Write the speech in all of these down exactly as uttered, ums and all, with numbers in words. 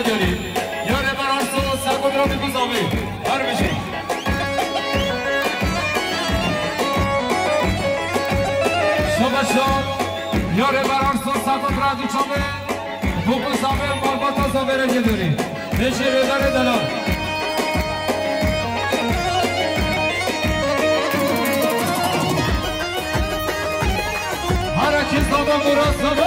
نداری یاره براستو سرکن را میگوزامی هر بشی شما شد یاره براستو سرکن را دیچامه بگوزامی مالباتا زابره نداری نشی رداره دلار هرکی زابا مراد زابا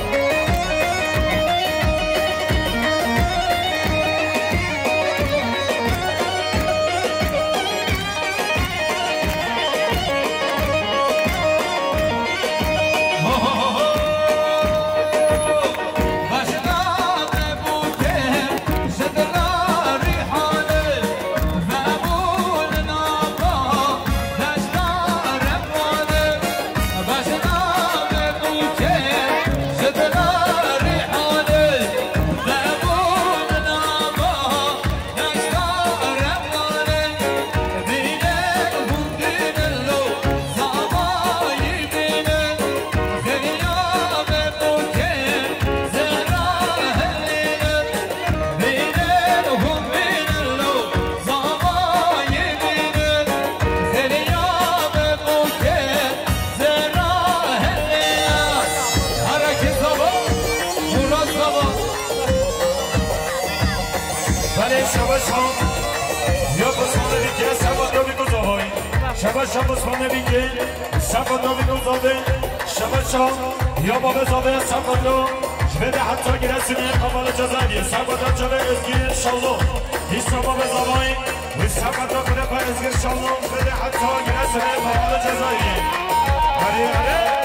شبا شب اسمانه بینگه شبا دو میگوزاده شبا شب یا بابا زاده شبا دو جبه حتی گرسینه قبال جزاییه شبا دو جبه ازگیر شالو هیچ بابا زاوای و شبا دو بده پا ازگیر شالو جبه حتی گرسینه قبال جزاییه هری هری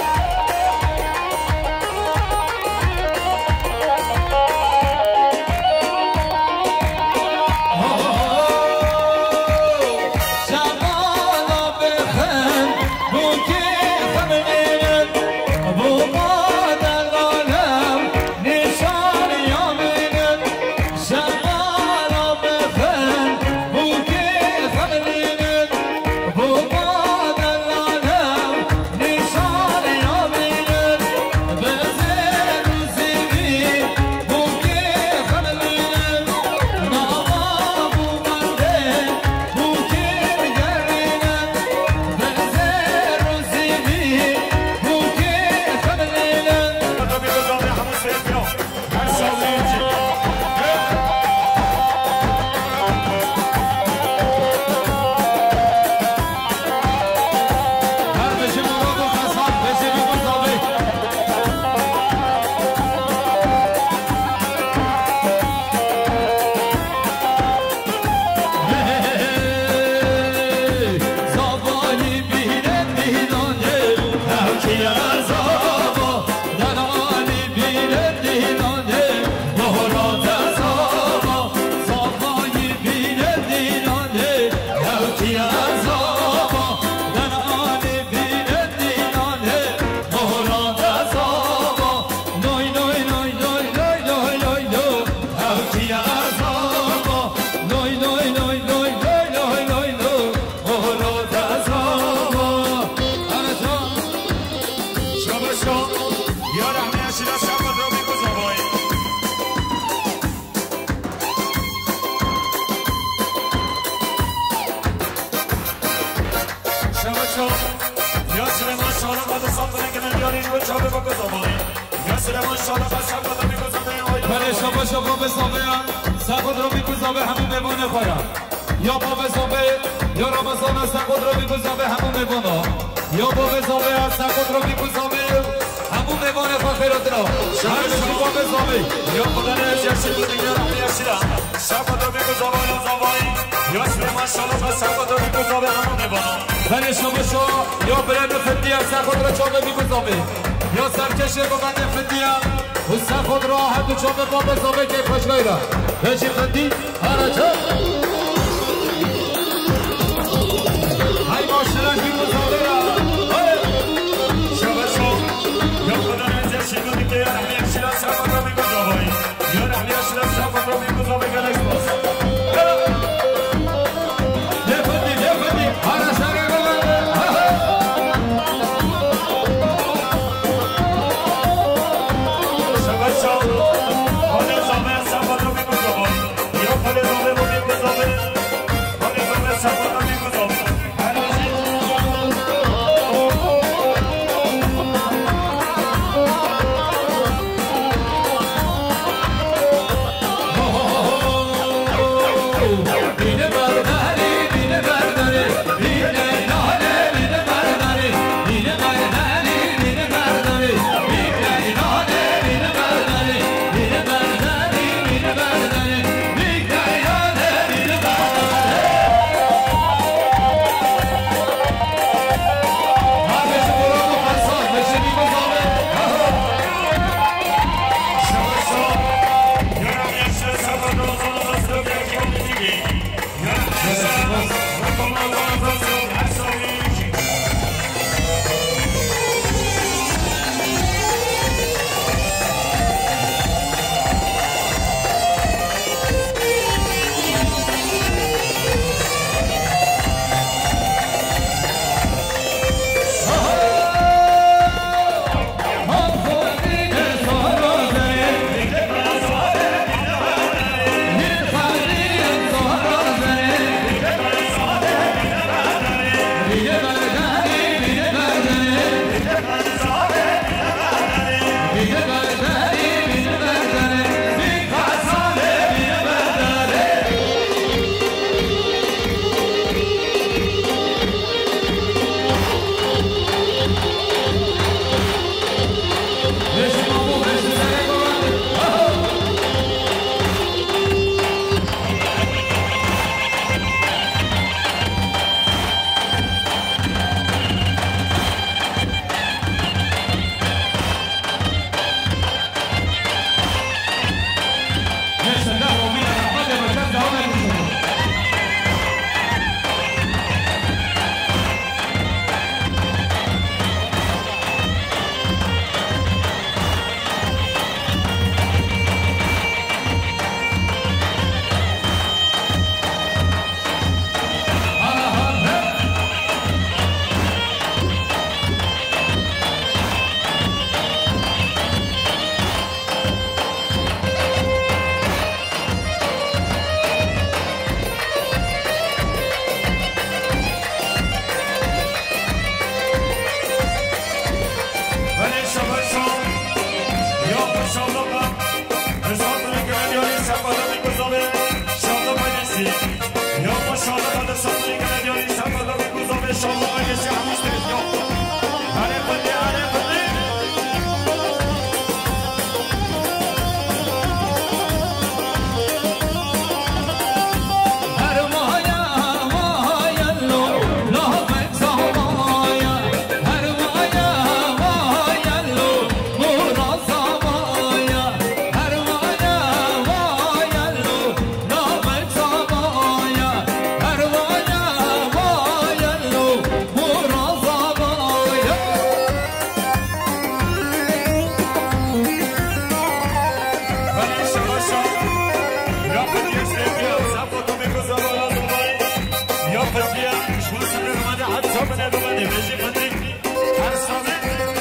زادی بجی فتی هر سامی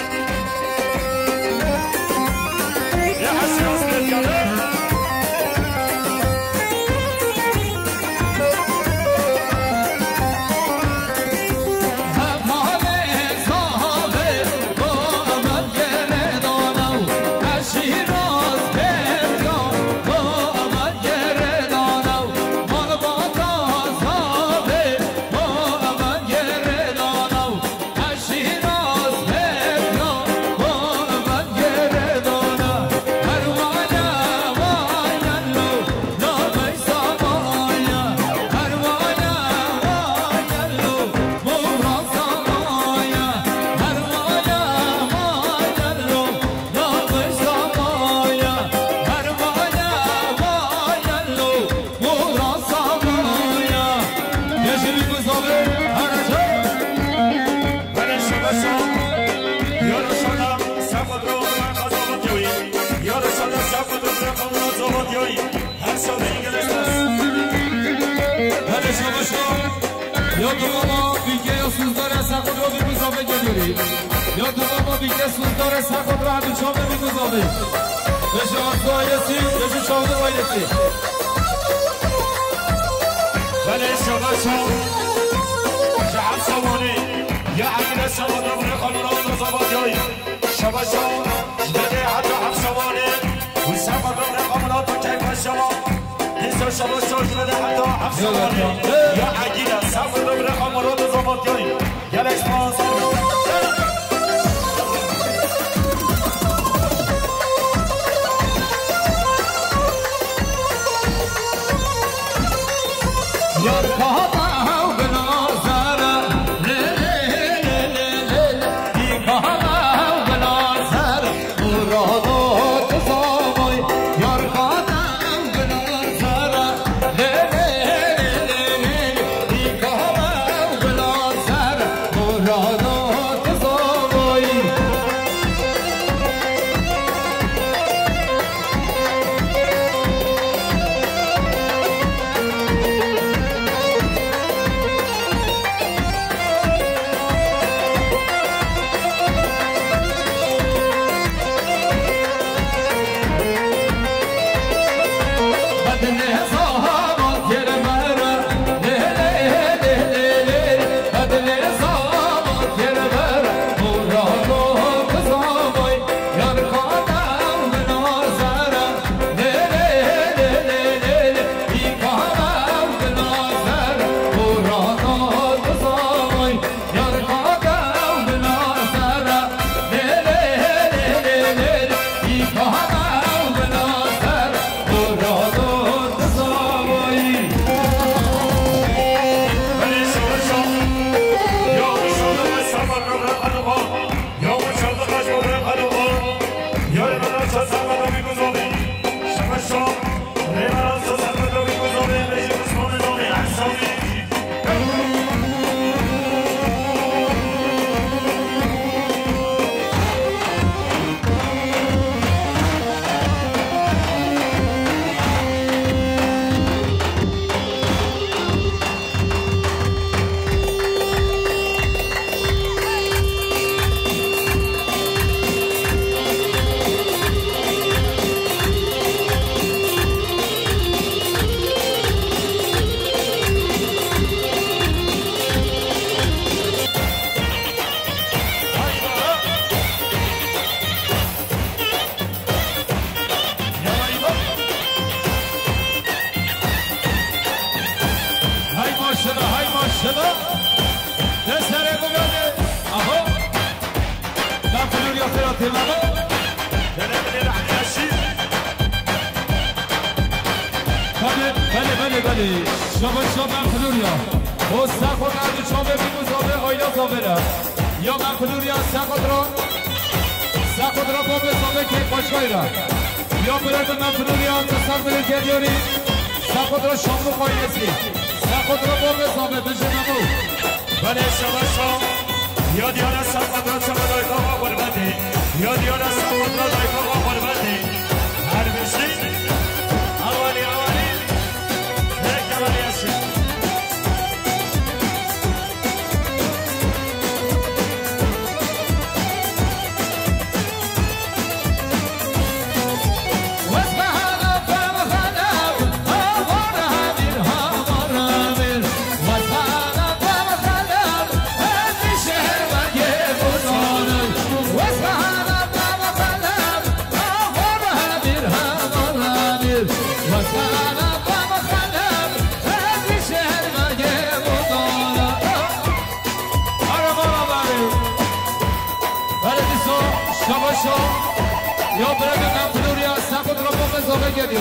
یه حسی آسلیت کنه یا تو بابا بیگه یا سوزدار سخت رو بی مزابه گلیوری یا تو بابا بیگه سوزدار سخت رو همی چامه بی مزابه بشه آرزو آیسی بشه شاهده بایدسی بله شما شما شعب سوانی یا عقیل شما دبر خانوران و زبادیایی شما شما جده حتی حب سوانی و سفر دبر خانوران تو کیف شما حسا شما شوش بده حتی حب سوانی یا عقیل سفر دبر خانوران و زبادیایی گلش مازم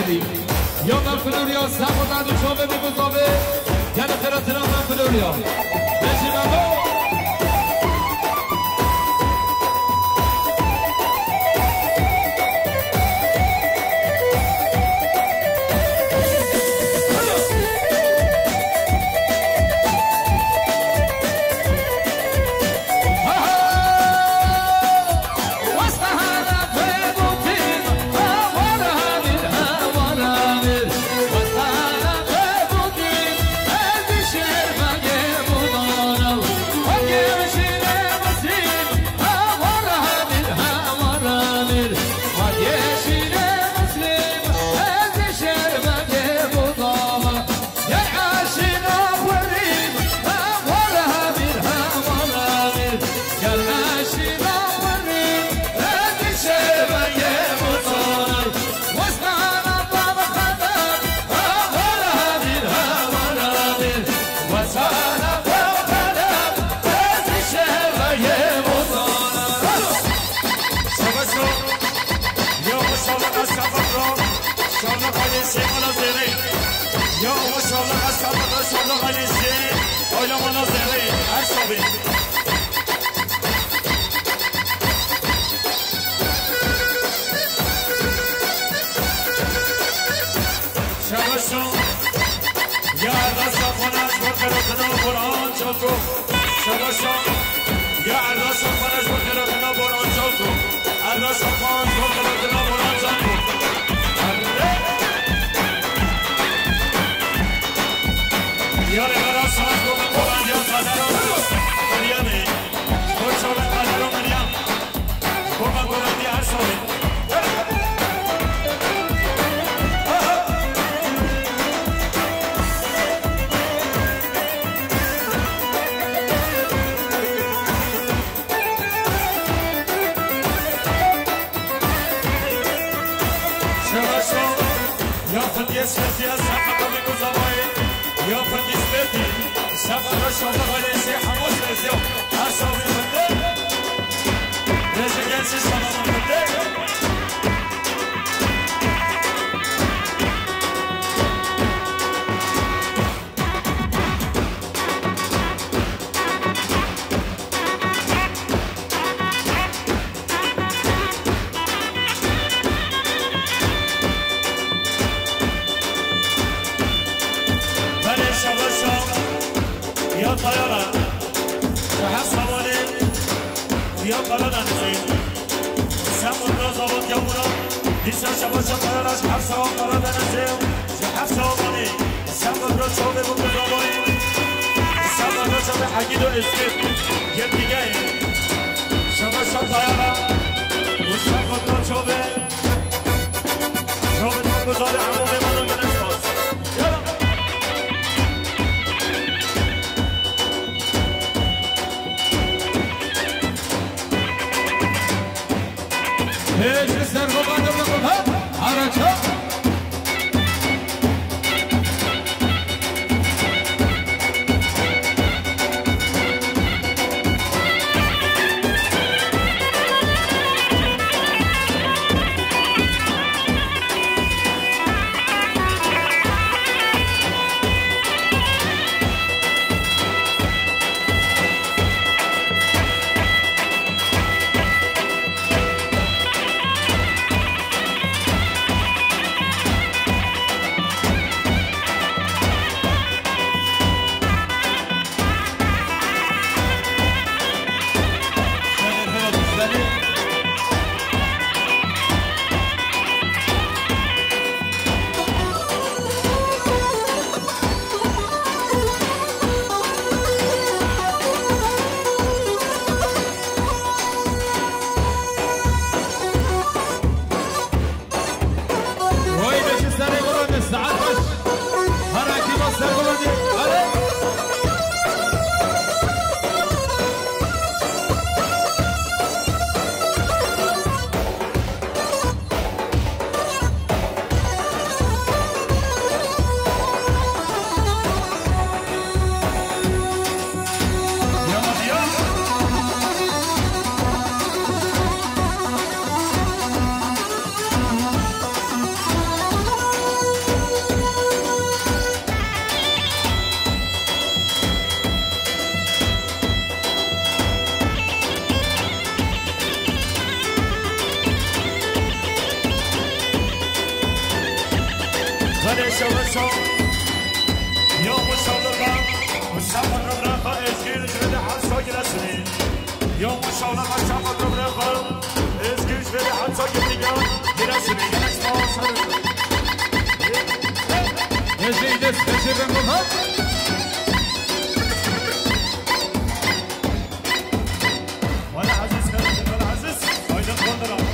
بگیری یا من فلوریا سب و دند و شابه بگذابه یعنی خیراتنا من فلوریا بشی بابا رسمی یا مشاوره قشم و دو برخم ازگیش بری حتی گیرگم گیرسمی گیرش ما سر نجید استشی بمونم ولی عزیز کرد ولی عزیز آیدن کندرم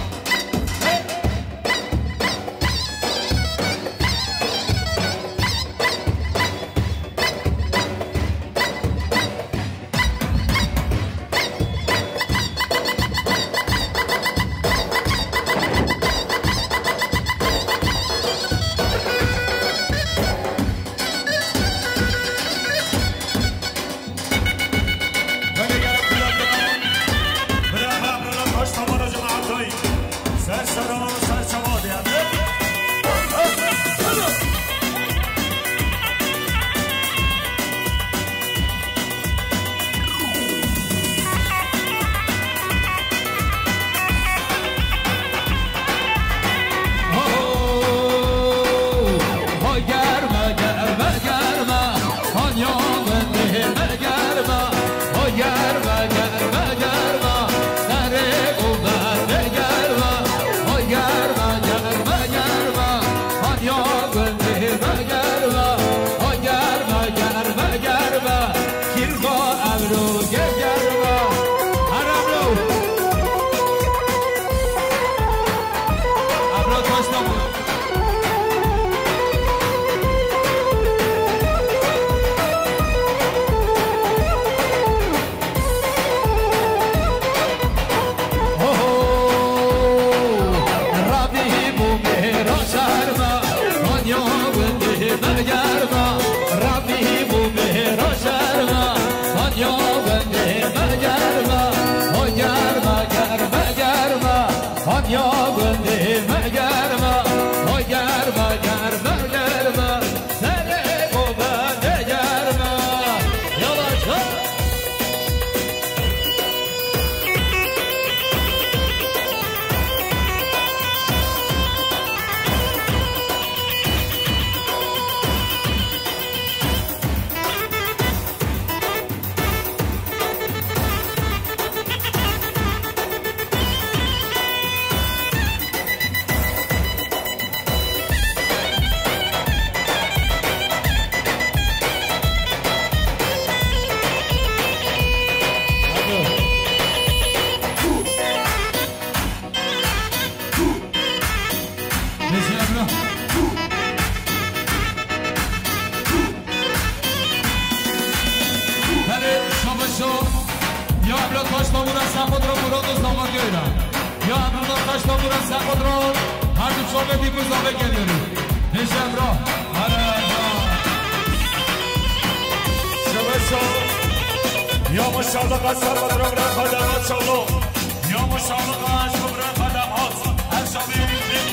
یا مشاوره قصر و درم را خدمات شلو یا مشاوره شمره خدمات هر شبیه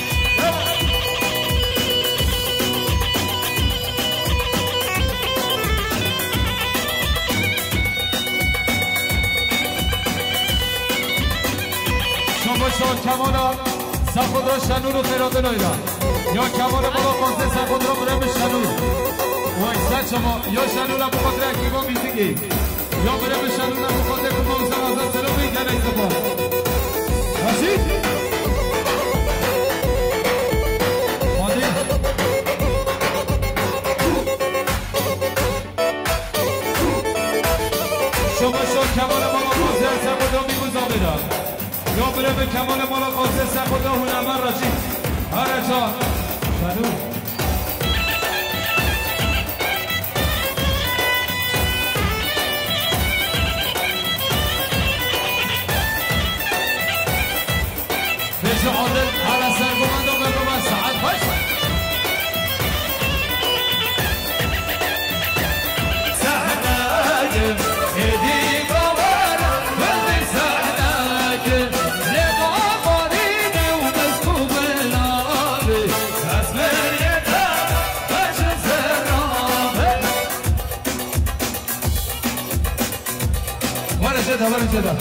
شما شاد کمانا سخود را شنور و خیرات نایرا یا کمان بالا خانده سخود را برم شنور و اکسر شما یا شنور را بخاطر اکیبا میزیگی یا برم شنور را بخاطر که موزن آزاد سلو بیتن ایزبا رازی؟ مادی؟ شما شاد کمان بالا خانده سخود را میگوزا بیرم یا بره به کمال مالا قاسه سخدا هنرمند راشید آره جان شنو پیش عادل هر اثر گمند و بگو من ساعت باش سهنایم هدی باورم ولی سهنایم Varacada, varacada.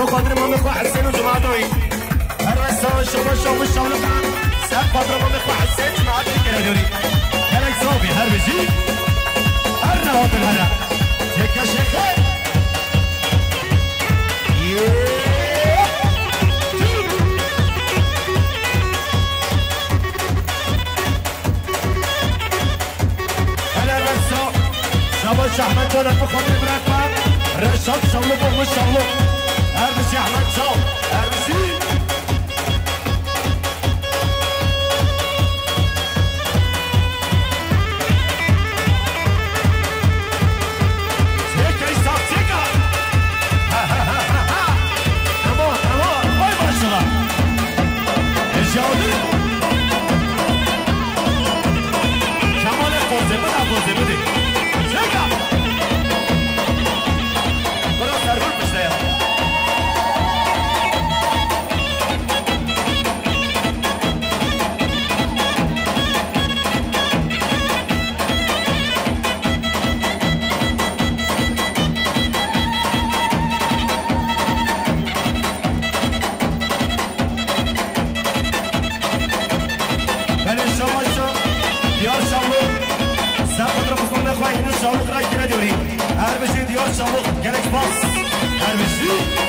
بخاطر ما میخوا حسین و جماعتایی هر وستا شما شما شما لقم سر بخاطر ما میخوا حسین جماعتایی کردوری هرک صافی هر بزی هر نهاتن هر تکه شکر شباش احمد جانت بخاطر برکم رشاد شغلو بغم شغلو هر بسی احمد شاو هر بسی تیکه ایستاف تیکه امان امان بای باشلا اجاولی کمال قوزه بده قوزه بده هر بشی دیار شامل گرک باس هر بشی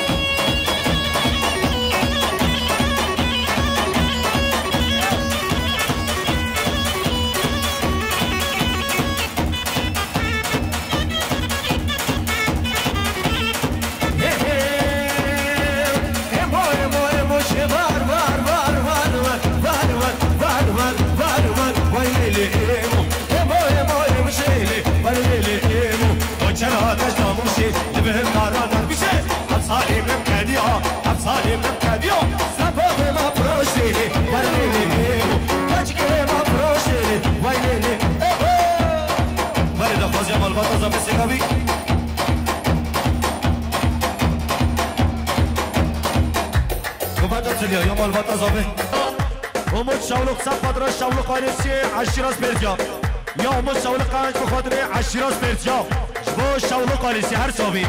یا مالبات ازابه امود شاولق سب خاطر شاولق قانسی عشیراز برزیاب یا امود شاولق قانج بخاطر عشیراز برزیاب شبو شاولق قانسی هر صابی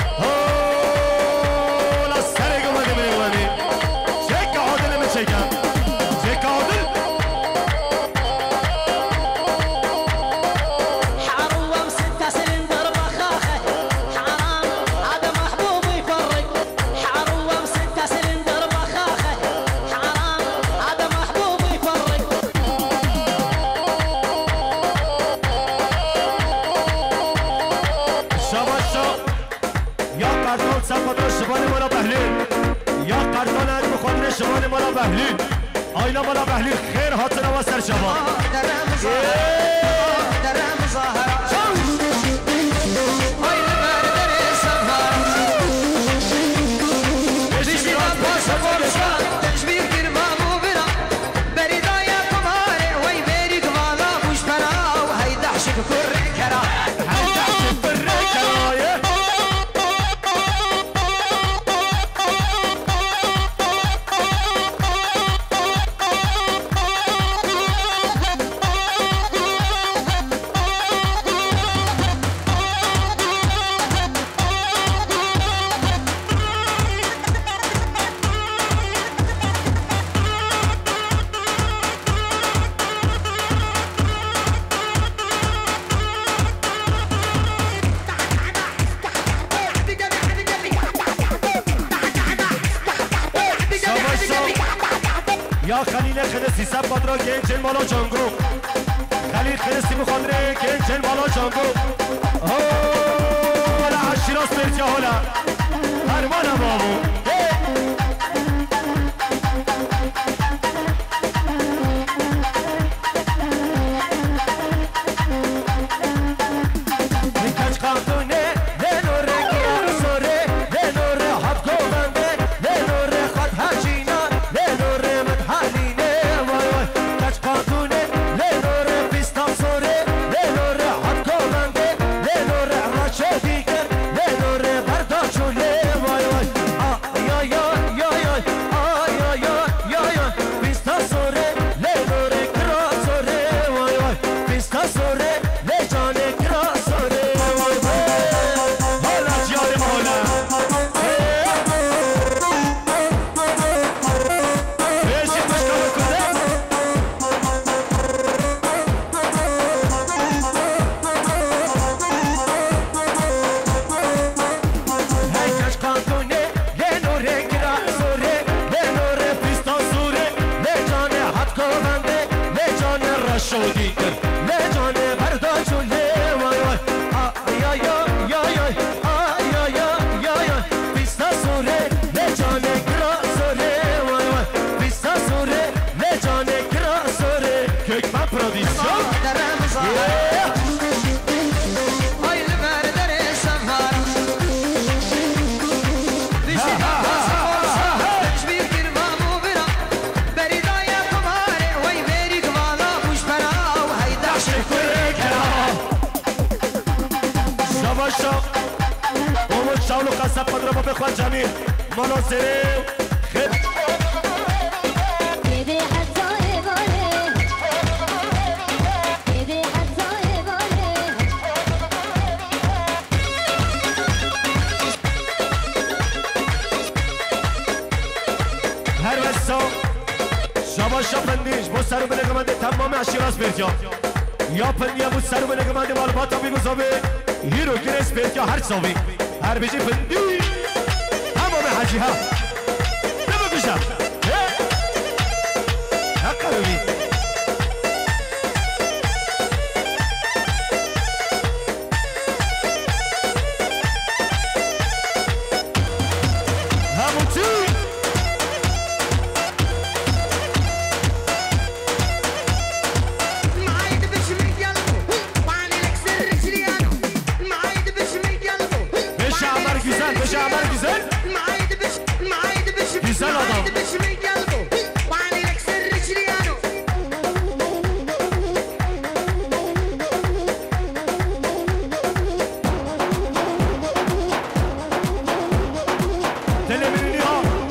اولا سرگو مگه منی اولی چک عادل می چکم چک عادل حروم ستة سلندر بخاخه حرام هذا محبوب يفرق حروم ستة سلندر بخاخه حرام هذا محبوب يفرق شباشا یا قرطان سفادر شبان مالا بهلیل یا قرطان از بخاطر شبان مالا بهلیل آینا مالا بهلیل خیر حاضر و سر شبان یا خلیل خلصی سب بادرا گنجل مالا جانگو خلیل خلصی بخاطر گنجل مالا جانگو هولا عشیراز برجا هولا هرمانم بابو میکش قانونه لنوره گیار سوره لنوره حب گوونده لنوره خود هجینا لنوره مدحالینه وای وای کش قانونه لنوره پیستان سوره لنوره حب گوونده لنوره راچه دیگر لنوره برداشونه خود را با بخوان جمیل مناظره خیلی هر وسا شباشا پندیش با سر به نگمنده تمام اشیراز بیرکیا یا پندیه بود سر به نگمنده معلوماتا بگذابه هیرو گرس بیرکیا هر ساوی هر بیجی پندی تمام حجی ها نمو بشم حقا روی همون چی güzel, beş amar güzel. Güzel adam. Televizyonu ha.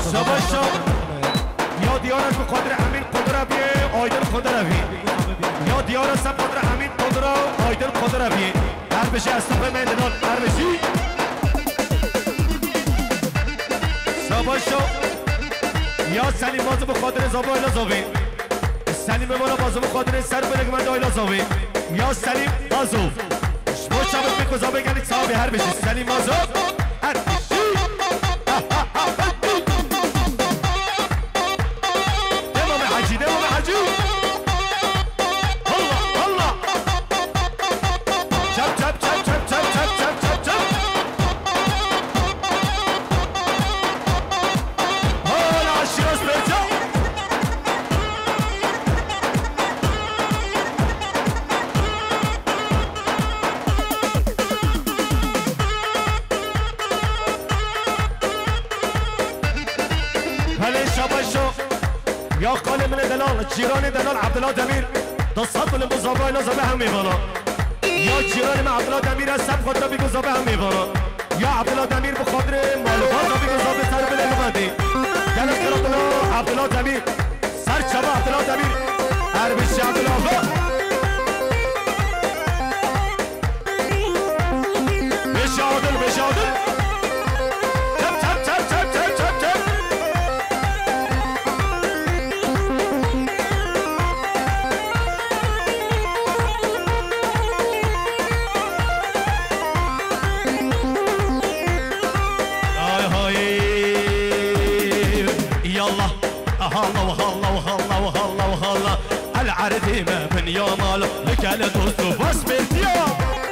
سباشا یا دیارش به قدر امین قدربی آیدن قدربی یا دیارش به قدر امین قدر آیدن قدربی هر بشه استفه میدنان هر بشی سباشا یا سلیم بازو به خاطر زابا ایلا زاوی سلیم بالا بازو به خاطر سر بلگمند آیلا زاوی یا سلیم بازو شما شبت میکو زابه گنید صحابی هر بشی سلیم بازو هر بشی امام حجی امام حجی الله الله چپ چپ چپ چپ چپ چپ چپ چپ چپ حالا شیراز برجا یا قال من دلال جیران دلال عبدالله دمیر دستات من مزابای لازمه هم میبالا یا جیران من عبدالله دمیر هستم خود را بگذابه هم میبالا یا عبدالله دمیر بخاطر مالوات را بگذابه سر بله نمانده گل اختلاف عبدالله دمیر سر چبا عبدالله دمیر هر بشی عبدالله بشی عادل بشی عادل چپ چپ چپ چپ چپ چپ چپ هلا وهلا وهلا وهلا وهلا العرديمة من يوم لك على دوست بس بالديار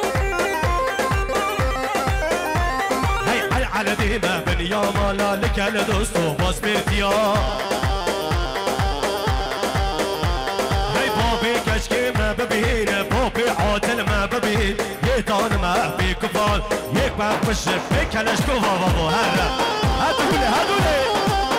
هي العرديمة من يوم لك على دوست بس بالديار هي بابي كشكي ما ببين بابي عاتل ما ببين يدان ما بي كفال يك ما بشف بك على شكوفا بابو هلا هدولي هدولي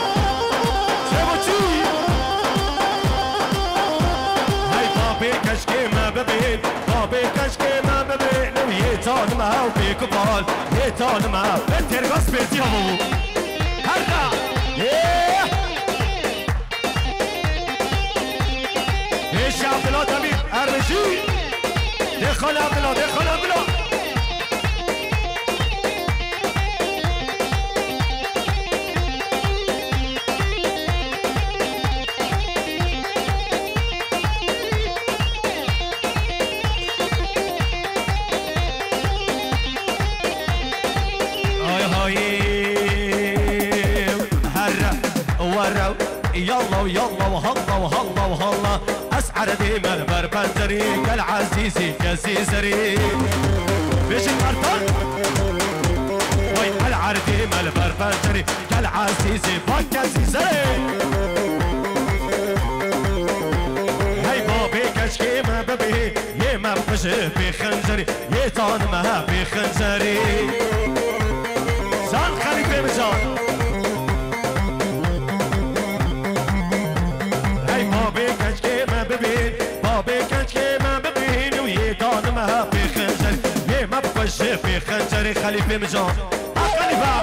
كشكي ما ببين بابي كشكي ما ببين ويتان ما وبيكبال يتان ما بترقص بيتي ابو هلا ايش يا عبد الله تميم ارجي دخل عبد الله دخل عبد الله يلا ويلا وهلا وهلا وهلا اسعر ديما البربندري كالعزيزي كزيزري بيش الكرتون وي العر ديما البربندري كالعزيزي كزيزري هاي بابي كشكي ما ببي يما بخشي بخنجري يطان ما بخنجري زان خليفه مزان بابي كشكي ما ببين بابي كشكي ما ببين ويدان ما بخنجر يما بخش في خنجري خليفه مجان خليفه